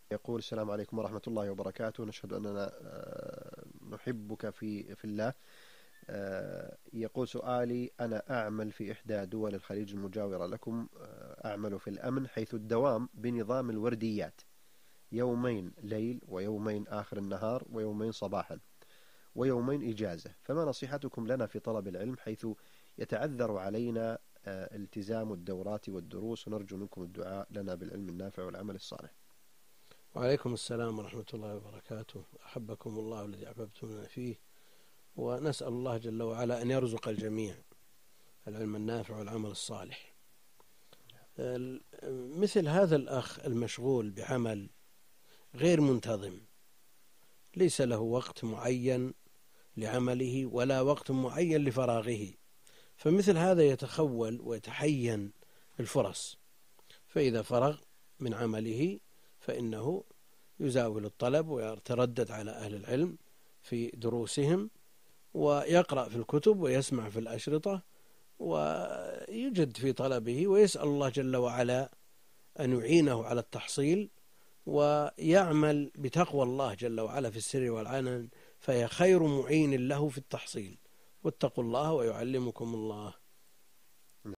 يقول: السلام عليكم ورحمة الله وبركاته، نشهد أننا نحبك في الله. يقول: سؤالي: أنا أعمل في إحدى دول الخليج المجاورة لكم، أعمل في الأمن، حيث الدوام بنظام الورديات، يومين ليل ويومين آخر النهار ويومين صباحا ويومين إجازة، فما نصيحتكم لنا في طلب العلم، حيث يتعذر علينا التزام الدورات والدروس، ونرجو منكم الدعاء لنا بالعلم النافع والعمل الصالح. وعليكم السلام ورحمة الله وبركاته. أحبكم الله الذي أحببتمنا فيه، ونسأل الله جل وعلا أن يرزق الجميع العلم النافع والعمل الصالح. مثل هذا الأخ المشغول بعمل غير منتظم، ليس له وقت معين لعمله ولا وقت معين لفراغه، فمثل هذا يتخول ويتحين الفرص، فإذا فرغ من عمله فإنه يزاول الطلب ويتردد على أهل العلم في دروسهم، ويقرأ في الكتب ويسمع في الأشرطة، ويجد في طلبه، ويسأل الله جل وعلا أن يعينه على التحصيل، ويعمل بتقوى الله جل وعلا في السر والعلن، فهي خير معين له في التحصيل. واتقوا الله ويعلمكم الله.